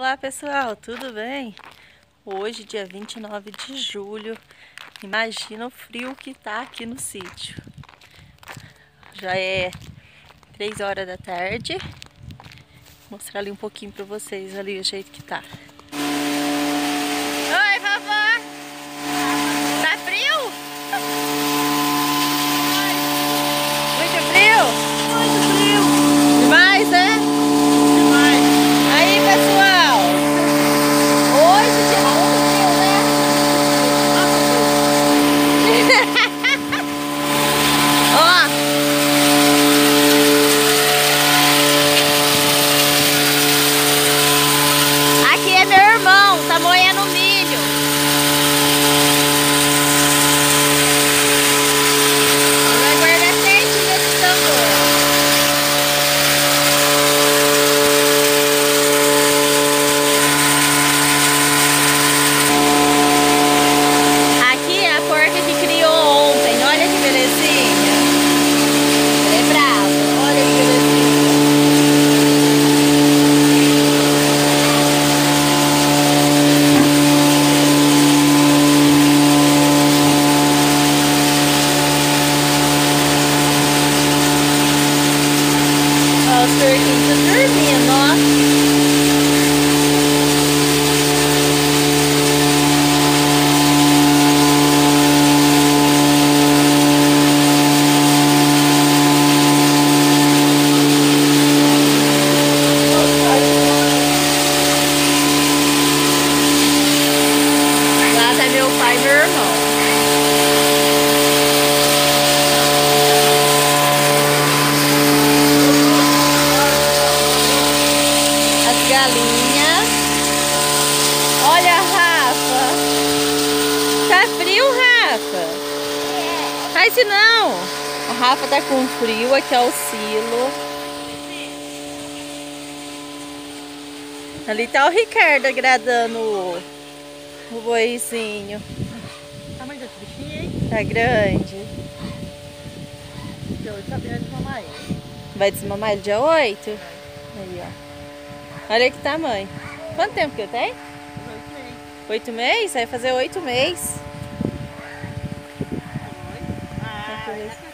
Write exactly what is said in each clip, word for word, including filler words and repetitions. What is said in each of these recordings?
Olá pessoal, tudo bem? Hoje, dia vinte e nove de julho, imagina o frio que tá aqui no sítio. Já é três horas da tarde. Vou mostrar ali um pouquinho pra vocês ali o jeito que tá. Oi, vovó! Tá frio? Muito frio? Muito frio! Demais, né? Demais! Aí, pessoal! Hoje dia muito frio, né? Ó! Aqui é meu irmão, tá moendo milho. Vai guardar certinho nesse tambor. Aqui é a porca que criou ontem, olha que belezinha. Ela é brava, olha que belezinha. Ó, os porquinhos estão dormindo, ó. Lá tá meu pai e meu irmão. As galinhas. Olha, Rafa. Tá frio, Rafa? Faz isso não. A Rafa tá com frio, aqui é o silo. Ali tá o Ricardo agradando o, o boizinho. O tamanho desse bichinho, hein? Tá grande. Dia oito tá bem de mamãe. Vai desmamar ele dia oito? Aí, ó. Olha que tamanho. Quanto tempo que eu tenho? Oito meses. Oito meses? Vai fazer oito meses. Ah,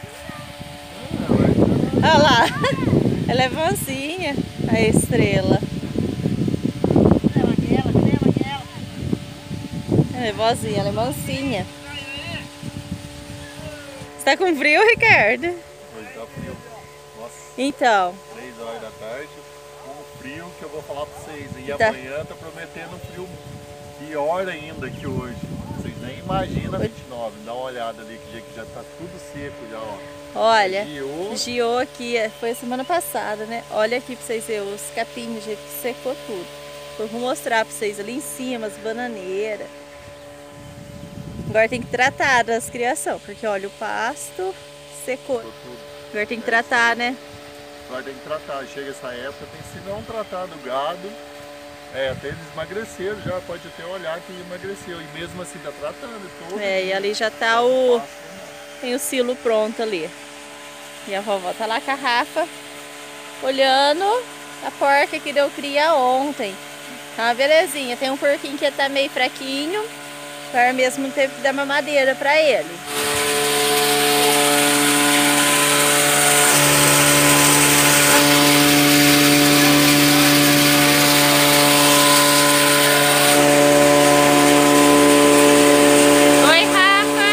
Olha lá. Ela é mansinha, a estrela. cadê a Maguela? Cadê a Maguela? Ela é vozinha, ela é mansinha. Você tá com frio, Ricardo? Hoje tá frio. Nossa, Então. três horas da tarde, com o frio que eu vou falar pra vocês. E Tá. amanhã tá prometendo um frio pior ainda que hoje. Vocês nem imaginam vinte e nove. Dá uma olhada ali que já, que já tá tudo seco já, ó. Olha, Giou. giou aqui, foi semana passada, né? Olha aqui pra vocês verem os capinhos, o jeito que secou tudo. Eu vou mostrar pra vocês ali em cima, as bananeiras. Agora tem que tratar das criação, porque olha, o pasto secou. Secou tudo. Agora tem que É tratar, isso aí. né? Agora tem que tratar. Chega essa época, tem que se não tratar do gado. É, até eles emagreceram já, pode até olhar que emagreceu. E mesmo assim tá tratando todo. É, e ali já tá o... Pasto, né? Tem o silo pronto ali. E a vovó tá lá com a Rafa, olhando a porca que deu cria ontem. Tá uma belezinha. Tem um porquinho que tá meio fraquinho. Agora mesmo teve que dar mamadeira pra ele. Oi, Rafa.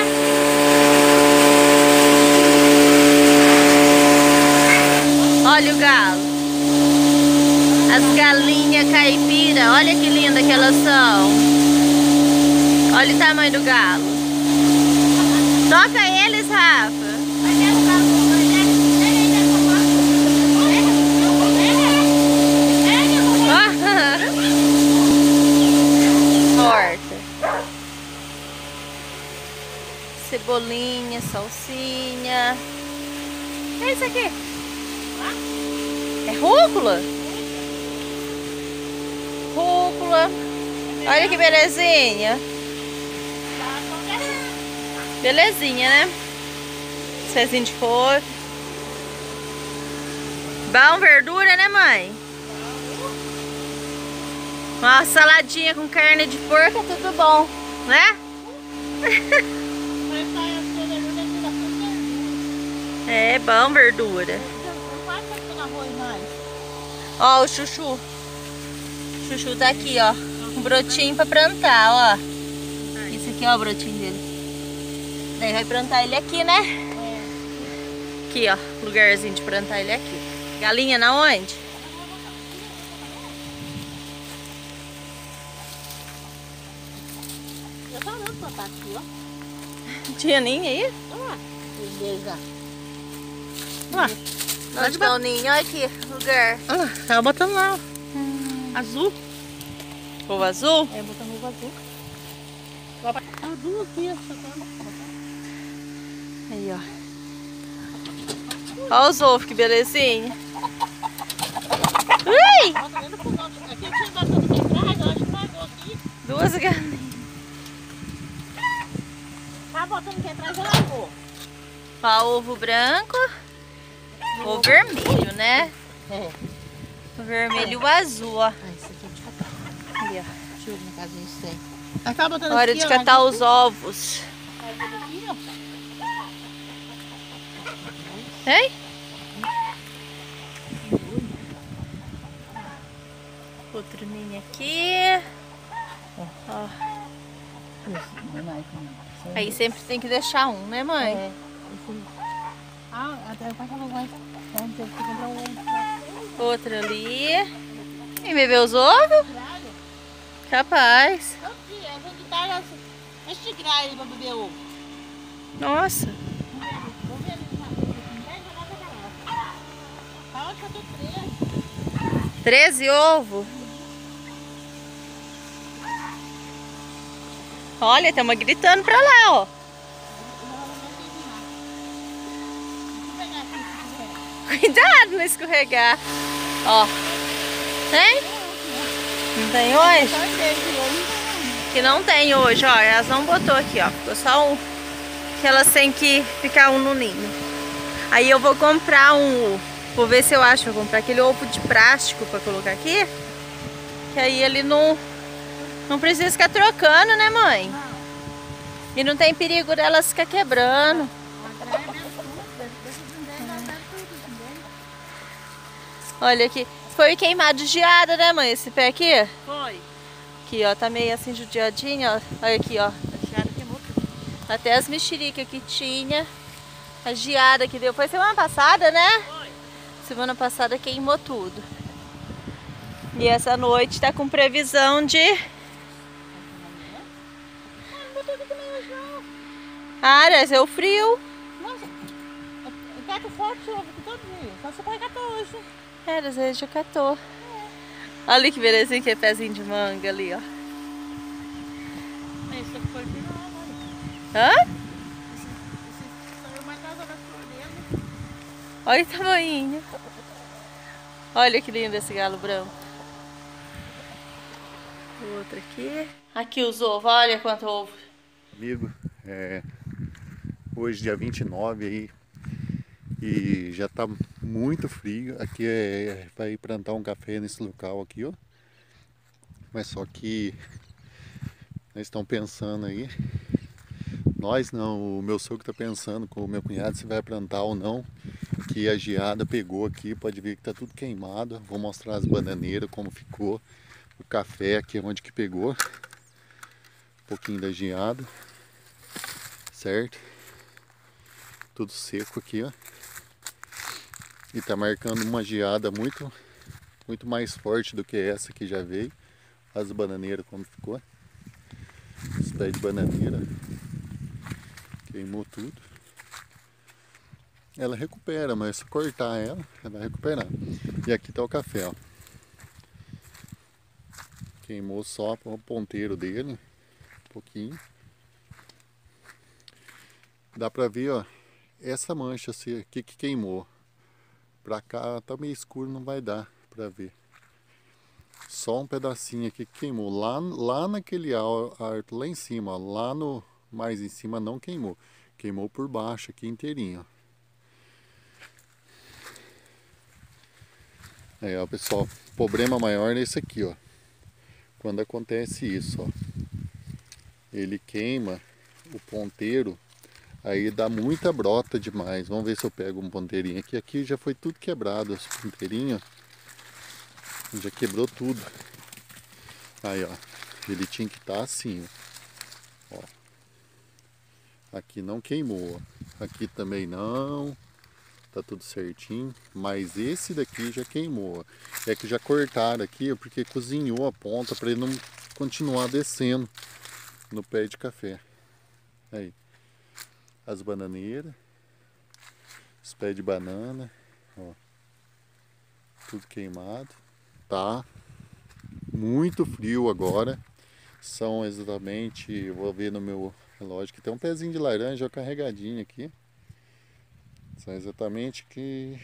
Olha o galo. As galinhas caipira, olha que linda que elas são. Olha o tamanho do galo. Toca eles, Rafa. Horta. Cebolinha, salsinha. É isso aqui. É rúcula? Rúcula. Olha que belezinha. Belezinha, né? Cezinho de couve. Bom verdura, né, mãe? Uma saladinha com carne de porco é tudo bom, né? É bom verdura. Ó o chuchu. O chuchu tá aqui, ó. Um brotinho pra plantar, ó. Esse aqui, ó, o brotinho dele. Daí vai plantar ele aqui, né? Aqui, ó. Lugarzinho de plantar ele aqui. Galinha na onde? Eu tô olhando pra tá aqui, ó. Não tinha nem aí? Ó, beleza. Ó, onde tá o ninho? Olha aqui, lugar. Ah, tava botando lá, ó. Hum. Azul. Ovo azul? É, botando ovo azul. Ah, duas aqui, ó. Aí, ó. Olha os ovos, que belezinha. Ui! Bota dentro do fogão. Aqui tinha bastante aqui atrás, eu acho que pagou aqui. Duas galinhas. Tá botando aqui atrás, ela lavou. Ó, ovo branco. O vermelho, né? É. O vermelho e o azul, ó. Ah, isso aqui é de catar. Ali, ó. Deixa eu ver na casinha isso aí. Aí tá botando Hora aqui, de ó, catar lá os ovos. aqui, ó. Hein? Outro ninho aqui. Ó. Aí sempre tem que deixar um, né, mãe? É. Ah, até o pai falou, vai. Vamos ter que comprar um ovo. Outro ali. E bebeu os ovos? Capaz. Aqui, é vou te dar esse grau aí pra beber ovo. Nossa. Vou ver ali, tá? Ah, eu tô três. treze ovos. Olha, tem uma gritando pra lá, ó. Cuidado não escorregar. Ó. Tem? Não tem hoje? Que não tem hoje, ó. Elas não botou aqui, ó. Ficou só um. Que elas têm que ficar um no ninho. Aí eu vou comprar um. Vou ver se eu acho. Vou comprar aquele ovo de plástico pra colocar aqui. Que aí ele não. Não precisa ficar trocando, né, mãe? E não tem perigo delas ficar quebrando. Olha aqui. Foi queimado de geada, né, mãe? Esse pé aqui? Foi. Aqui, ó. Tá meio assim judiadinho, ó. Olha aqui, ó. A geada queimou tudo. Até as mexericas que tinha. A geada que deu. Foi semana passada, né? Foi. Semana passada queimou tudo. E essa noite tá com previsão de... Ah, deve ser o frio. Nossa, eu cato forte ovo aqui todo dia. Só você pode catar hoje. É, às vezes já catou. Olha que belezinha que é pezinho de manga ali, ó. Esse aqui foi final, olha. Hã? Esse, esse saiu mais das horas por dentro. Olha o tamanho. Olha que lindo esse galo branco. Outro aqui. Aqui os ovos, olha quanto ovo. Amigo, é, hoje dia vinte e nove aí e já tá muito frio. Aqui é, vai plantar um café nesse local aqui, ó. Mas só que nós estamos pensando aí, nós não, o meu sogro tá pensando com o meu cunhado se vai plantar ou não, que a geada pegou aqui, pode ver que tá tudo queimado. Vou mostrar as bananeiras como ficou, o café aqui onde que pegou, um pouquinho da geada. Certo? Tudo seco aqui, ó. E tá marcando uma geada muito, muito mais forte do que essa que já veio. As bananeiras como ficou. Esse pé de bananeira queimou tudo. Ela recupera, mas se cortar ela, ela vai recuperar. E aqui tá o café, ó. Queimou só o ponteiro dele, um pouquinho. Dá pra ver, ó, essa mancha aqui que queimou. Pra cá tá meio escuro, não vai dar pra ver. Só um pedacinho aqui que queimou. Lá, lá naquele alto, lá em cima, ó, lá no mais em cima não queimou. Queimou por baixo aqui inteirinho, ó. Aí, ó, pessoal, o problema maior é esse aqui, ó. quando acontece isso, ó, ele queima o ponteiro, aí dá muita brota demais. Vamos ver se eu pego um ponteirinho aqui. Aqui já foi tudo quebrado, esse ponteirinho já quebrou tudo. Aí, ó, ele tinha que estar assim, ó. Aqui não queimou, aqui também não, tá tudo certinho, mas esse daqui já queimou. É que já cortaram aqui porque cozinhou a ponta para ele não continuar descendo no pé de café. Aí, as bananeiras, os pés de banana, ó, tudo queimado. Tá muito frio agora, são exatamente, vou ver no meu relógio que tem um pezinho de laranja carregadinho aqui. São exatamente que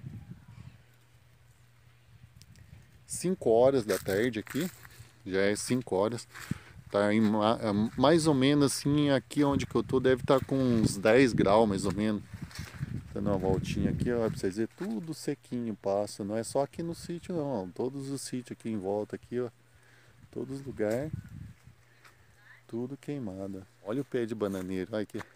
cinco horas da tarde aqui, já é cinco horas. Tá em mais ou menos assim, aqui onde que eu tô deve estar tá com uns dez graus mais ou menos. Dando uma voltinha aqui, ó, pra vocês verem, tudo sequinho passa, não é só aqui no sítio não, todos os sítios aqui em volta aqui, ó, todos os lugares, tudo queimado. Olha o pé de bananeiro, olha aqui.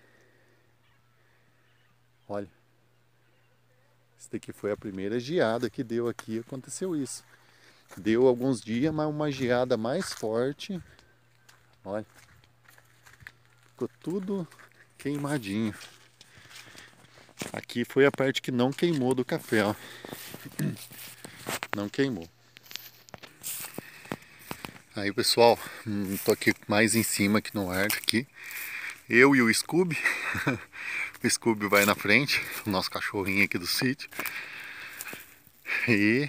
Olha. Esse daqui foi a primeira geada que deu aqui, aconteceu isso. Deu alguns dias, mas uma geada mais forte. Olha. Ficou tudo queimadinho. Aqui foi a parte que não queimou do café, ó. Não queimou. Aí, pessoal, tô aqui mais em cima aqui no ar aqui. Eu e o Scooby. O Scooby vai na frente, o nosso cachorrinho aqui do sítio. E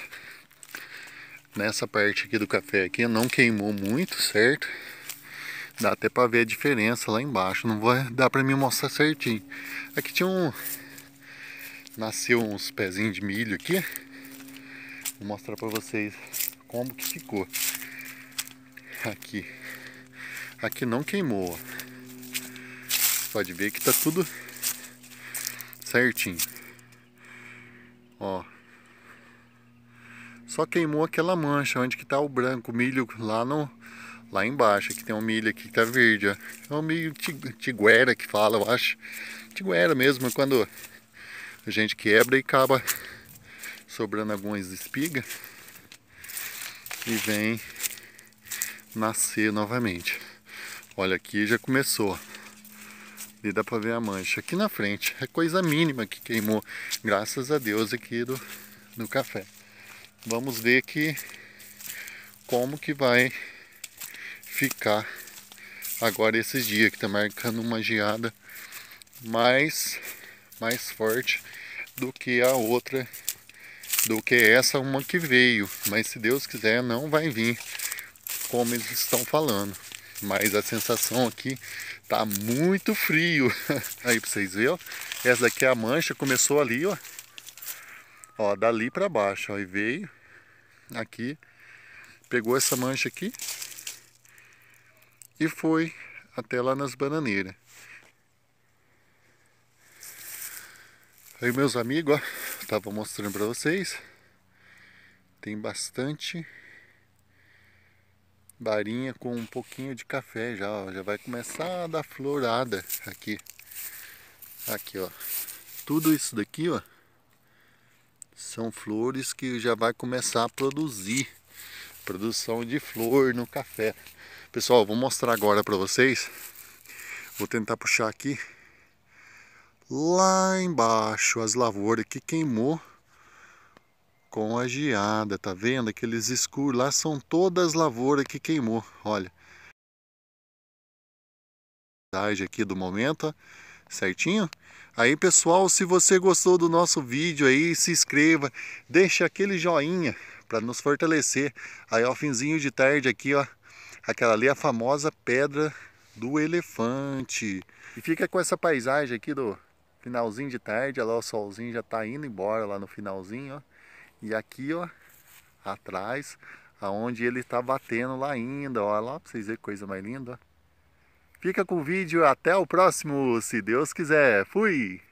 nessa parte aqui do café aqui não queimou muito, certo? Dá até pra ver a diferença lá embaixo. Não vai dar pra mim mostrar certinho. Aqui tinha um... Nasceu uns pezinhos de milho aqui. Vou mostrar pra vocês como que ficou. Aqui. Aqui não queimou. Pode ver que tá tudo certinho. Ó. Só queimou aquela mancha onde que tá o branco, o milho lá no... Lá embaixo, aqui tem um milho aqui que tá verde, ó. É um milho tiguera que fala, eu acho. Tiguera mesmo, quando a gente quebra e acaba sobrando algumas espigas. E vem nascer novamente. Olha, aqui já começou. E dá pra ver a mancha aqui na frente. É coisa mínima que queimou, graças a Deus, aqui do, do café. Vamos ver aqui como que vai ficar agora esses dias que tá marcando uma geada mais mais forte do que a outra, do que essa uma que veio, mas se Deus quiser não vai vir como eles estão falando. Mas a sensação aqui tá muito frio. Aí pra vocês verem, ó, essa daqui é a mancha, começou ali, ó, ó, dali pra baixo, ó, e veio aqui, pegou essa mancha aqui e foi até lá nas bananeiras. Aí, meus amigos, ó, tava mostrando para vocês, tem bastante varinha com um pouquinho de café já, ó, já vai começar a dar florada aqui. Aqui, ó, tudo isso daqui, ó, são flores que já vai começar a produzir, produção de flor no café. Pessoal, vou mostrar agora para vocês. Vou tentar puxar aqui. Lá embaixo, as lavouras que queimou com a geada. Tá vendo? Aqueles escuros lá são todas as lavouras que queimou. Olha. Aqui do momento, ó, certinho? Aí, pessoal, se você gostou do nosso vídeo aí, se inscreva. Deixa aquele joinha para nos fortalecer. Aí, ó, finzinho de tarde aqui, ó. Aquela ali é a famosa Pedra do Elefante. E fica com essa paisagem aqui do finalzinho de tarde. Olha lá, o solzinho já tá indo embora lá no finalzinho, ó. E aqui, ó, atrás, aonde ele tá batendo lá ainda. Olha lá, pra vocês verem que coisa mais linda, ó. Fica com o vídeo, até o próximo, se Deus quiser. Fui!